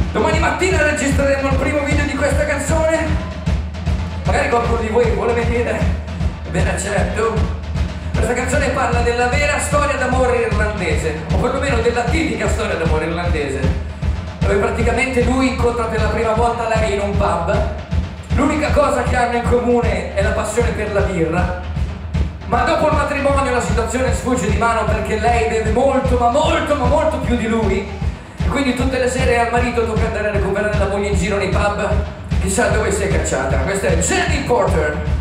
Domani mattina registreremo il primo video di questa canzone. Magari qualcuno di voi vuole vedere. Ben accetto. Questa canzone parla della vera storia d'amore irlandese, o perlomeno della tipica storia d'amore irlandese, dove praticamente lui incontra per la prima volta lei in un pub. L'unica cosa che hanno in comune è la passione per la birra, ma dopo il matrimonio la situazione sfugge di mano perché lei deve molto, ma molto più di lui. Quindi tutte le sere al marito tocca andare a recuperare la moglie in giro nei pub, chissà dove si è cacciata. Questa è Jenny Porter.